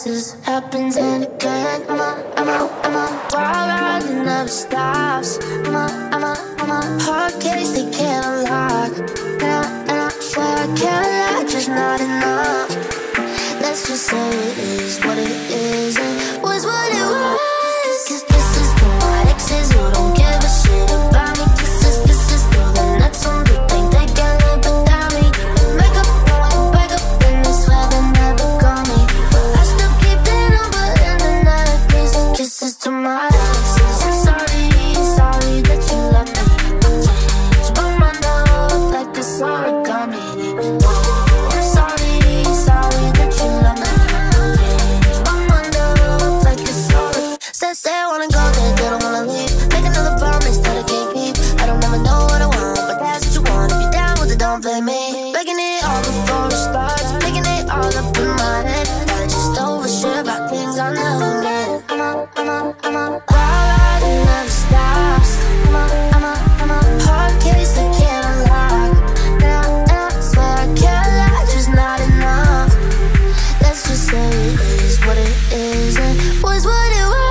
exes happens and again. I'm a wild ride that never stops. I'm a hard case they can't unlock. And I swear I can't lie, just not enough. Let's just say it is what it is and was what it was. Cause kisses to my exes who don't give a shit about me. Kisses through the nuts on who think they can live without me. Make up, break up, and they swear they never got me. I still keep their number in the night. Kisses to my exes. Sorry that you left me. Change my mind up like a origami. Say I wanna go there, they don't wanna leave. Make another promise that I can't keep. I don't ever know what I want, but that's what you want. If you're down with it, don't blame me. Making it all before it starts, picking it all up in my head. I just overshare about things I never meant. I'm a wild ride that never stops. I'm a hard case that can't unlock. And I swear I can't lie, just not enough. Let's just say it is what it is and was what it was.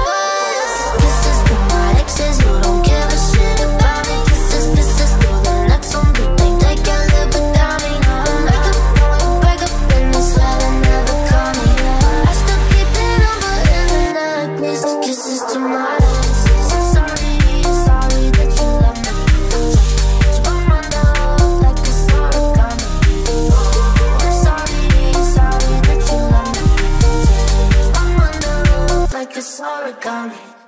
Who don't give a shit about me. Kisses through the nuts on who think they can live without me. Break up, and they swear they never call me. I still keep their number in the necklace. Kisses to my exes. Sorry that you left me. Change my mind up like a origami. Sorry that you left me. Change my mind up like a origami.